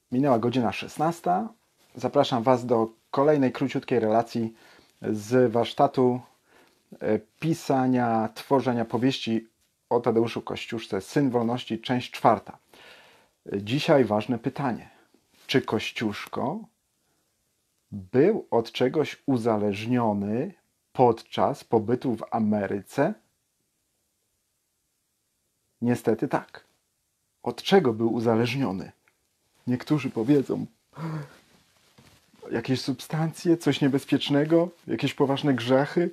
Minęła godzina 16. Zapraszam Was do kolejnej króciutkiej relacji z warsztatu pisania, tworzenia powieści o Tadeuszu Kościuszce, Syn Wolności, część 4. Dzisiaj ważne pytanie. Czy Kościuszko był od czegoś uzależniony podczas pobytu w Ameryce? Niestety tak. Od czego był uzależniony? Niektórzy powiedzą, jakieś substancje, coś niebezpiecznego, jakieś poważne grzechy.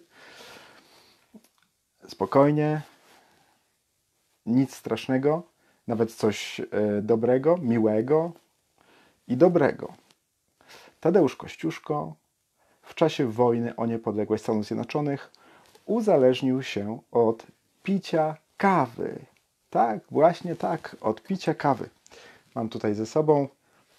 Spokojnie, nic strasznego, nawet coś dobrego, miłego i dobrego. Tadeusz Kościuszko w czasie wojny o niepodległość Stanów Zjednoczonych uzależnił się od picia kawy. Tak, właśnie tak, od picia kawy. Mam tutaj ze sobą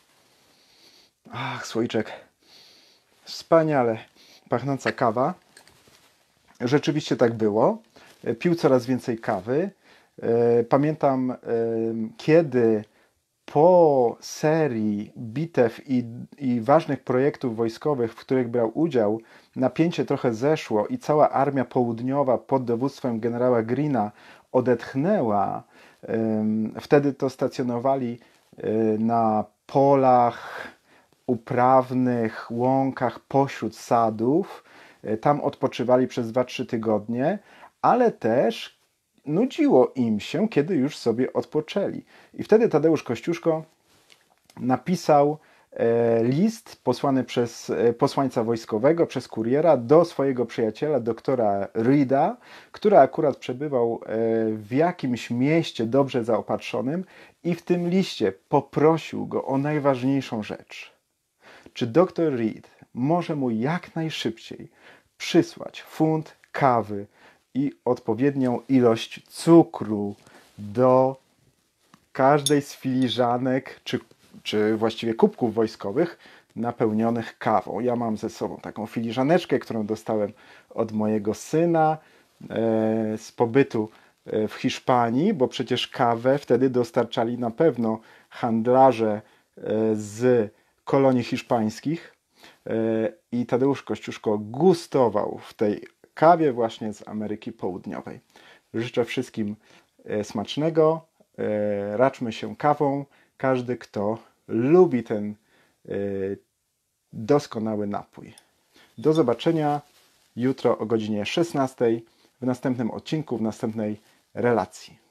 słoiczek wspaniale pachnąca kawa. Rzeczywiście tak było. Pił coraz więcej kawy. Pamiętam, kiedy po serii bitew i ważnych projektów wojskowych, w których brał udział, napięcie trochę zeszło i cała armia południowa pod dowództwem generała Greena odetchnęła. Wtedy to stacjonowali na polach uprawnych, łąkach pośród sadów. Tam odpoczywali przez 2-3 tygodnie, ale też nudziło im się, kiedy już sobie odpoczęli. I wtedy Tadeusz Kościuszko napisał list posłany przez posłańca wojskowego, przez kuriera do swojego przyjaciela, doktora Reeda, który akurat przebywał w jakimś mieście dobrze zaopatrzonym i w tym liście poprosił go o najważniejszą rzecz. Czy doktor Reed może mu jak najszybciej przysłać funt kawy i odpowiednią ilość cukru do każdej z filiżanek, czy właściwie kubków wojskowych napełnionych kawą. Ja mam ze sobą taką filiżaneczkę, którą dostałem od mojego syna z pobytu w Hiszpanii, bo przecież kawę wtedy dostarczali na pewno handlarze z kolonii hiszpańskich i Tadeusz Kościuszko gustował w tej kawie właśnie z Ameryki Południowej. Życzę wszystkim smacznego, raczmy się kawą, każdy kto lubi ten doskonały napój. Do zobaczenia jutro o godzinie 16 w następnym odcinku, w następnej relacji.